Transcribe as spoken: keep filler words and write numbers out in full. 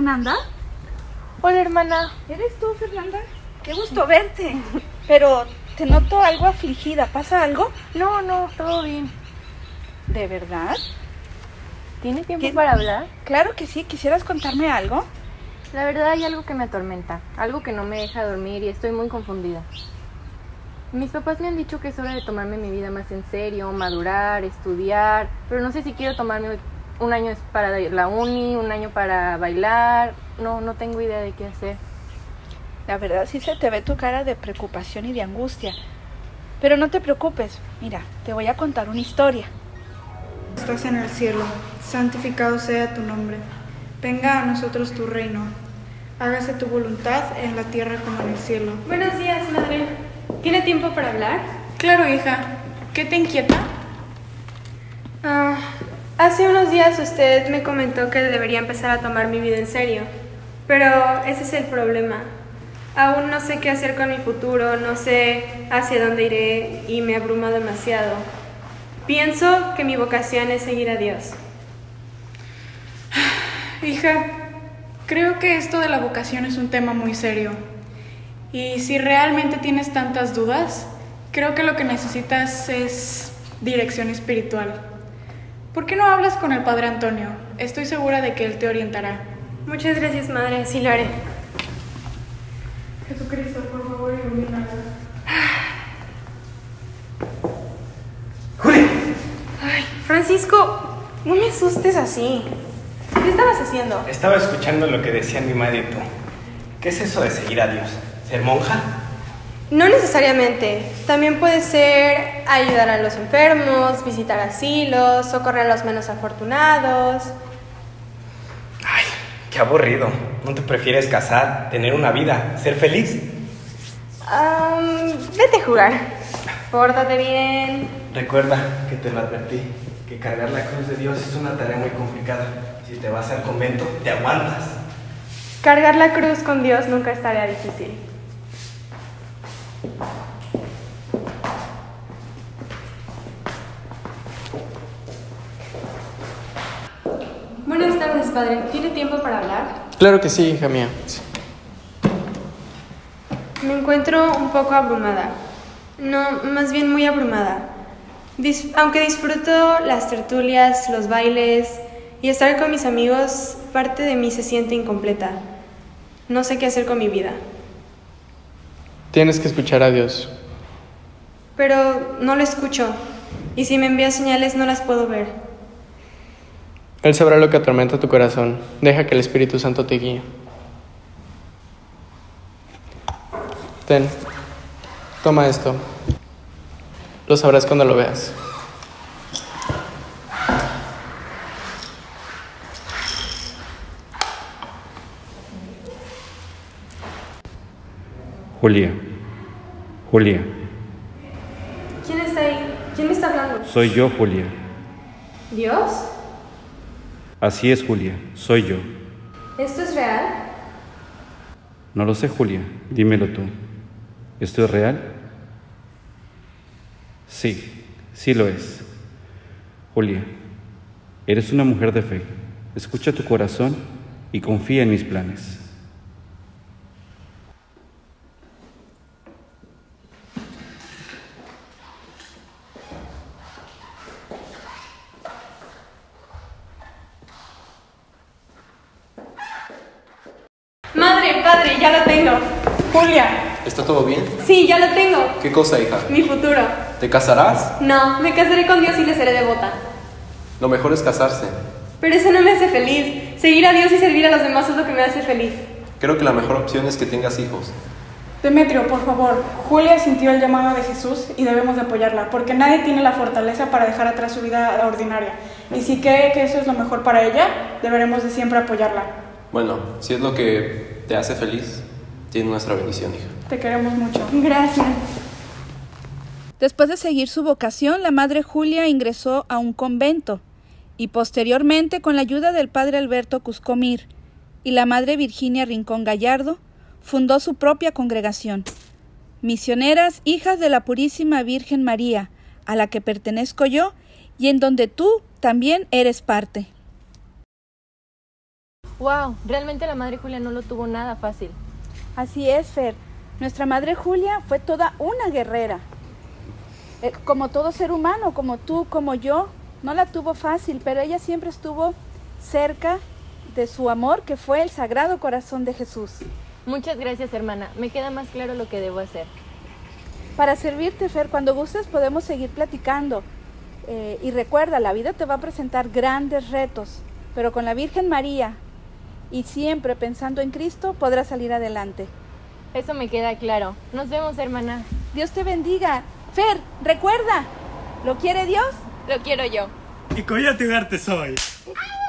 Fernanda? Hola, hermana. ¿Eres tú, Fernanda? Qué gusto verte. Pero te noto algo afligida. ¿Pasa algo? No, no, todo bien. ¿De verdad? ¿Tiene tiempo ¿Qué? para hablar? Claro que sí. ¿Quisieras contarme algo? La verdad hay algo que me atormenta, algo que no me deja dormir y estoy muy confundida. Mis papás me han dicho que es hora de tomarme mi vida más en serio, madurar, estudiar, pero no sé si quiero tomarme un año para la uni, un año para bailar, no, no tengo idea de qué hacer. La verdad sí se te ve tu cara de preocupación y de angustia. Pero no te preocupes, mira, te voy a contar una historia. Estás en el cielo, santificado sea tu nombre. Venga a nosotros tu reino. Hágase tu voluntad en la tierra como en el cielo. Buenos días, madre. ¿Tiene tiempo para hablar? Claro, hija. ¿Qué te inquieta? Ah, hace unos días usted me comentó que debería empezar a tomar mi vida en serio. Pero ese es el problema. Aún no sé qué hacer con mi futuro, no sé hacia dónde iré y me abruma demasiado. Pienso que mi vocación es seguir a Dios. Hija, creo que esto de la vocación es un tema muy serio. Y si realmente tienes tantas dudas, creo que lo que necesitas es dirección espiritual. ¿Por qué no hablas con el Padre Antonio? Estoy segura de que él te orientará. Muchas gracias, madre, así lo haré. Jesucristo, por favor, ilumínanos. ¡Juli! Ay, Francisco, no me asustes así. ¿Qué estabas haciendo? Estaba escuchando lo que decían mi madre y tú. ¿Qué es eso de seguir a Dios? ¿Ser monja? No necesariamente. También puede ser ayudar a los enfermos, visitar asilos, socorrer a los menos afortunados. Ay, qué aburrido. ¿No te prefieres casar, tener una vida, ser feliz? Um, vete a jugar. Pórtate bien. Recuerda que te lo advertí, que cargar la cruz de Dios es una tarea muy complicada. Si te vas al convento, te aguantas. Cargar la cruz con Dios nunca es tarea difícil. Buenas tardes, padre. ¿Tiene tiempo para hablar? Claro que sí, hija mía. Me encuentro un poco abrumada. No, más bien muy abrumada. Dis- aunque disfruto las tertulias, los bailes y estar con mis amigos, parte de mí se siente incompleta. No sé qué hacer con mi vida. Tienes que escuchar a Dios. Pero no lo escucho. Y si me envía señales, no las puedo ver. Él sabrá lo que atormenta tu corazón. Deja que el Espíritu Santo te guíe. Ten. Toma esto. Lo sabrás cuando lo veas. Julia, Julia, ¿Quién está ahí? ¿Quién me está hablando? soy yo, Julia. ¿Dios? Así es, Julia, soy yo. ¿Esto es real? No lo sé, Julia, dímelo tú. ¿Esto es real? Sí, sí lo es. Julia, eres una mujer de fe. Escucha tu corazón y confía en mis planes. Madre, padre, ya lo tengo. Julia, ¿Está todo bien? Sí, ya lo tengo. ¿Qué cosa, hija? Mi futuro. ¿Te casarás? No, me casaré con Dios y le seré devota. Lo mejor es casarse. Pero eso no me hace feliz. Seguir a Dios y servir a los demás es lo que me hace feliz. Creo que la mejor opción es que tengas hijos. Demetrio, por favor. Julia sintió el llamado de Jesús y debemos de apoyarla, porque nadie tiene la fortaleza para dejar atrás su vida ordinaria. Y si cree que eso es lo mejor para ella, deberemos de siempre apoyarla. Bueno, si es lo que te hace feliz, tiene nuestra bendición, hija. Te queremos mucho. Gracias. Después de seguir su vocación, la madre Julia ingresó a un convento y posteriormente, con la ayuda del padre Alberto Cuscomir y la madre Virginia Rincón Gallardo, fundó su propia congregación, Misioneras Hijas de la Purísima Virgen María, a la que pertenezco yo y en donde tú también eres parte. Wow, realmente la Madre Julia no lo tuvo nada fácil. Así es, Fer. Nuestra Madre Julia fue toda una guerrera. Eh, como todo ser humano, como tú, como yo, no la tuvo fácil, pero ella siempre estuvo cerca de su amor, que fue el Sagrado Corazón de Jesús. Muchas gracias, hermana. Me queda más claro lo que debo hacer. Para servirte, Fer, cuando gustes podemos seguir platicando. Eh, y recuerda, la vida te va a presentar grandes retos, pero con la Virgen María y siempre pensando en Cristo podrás salir adelante. Eso me queda claro. Nos vemos, hermana. Dios te bendiga. Fer, recuerda, ¿lo quiere Dios? Lo quiero yo. Y Coyote Ugarte soy.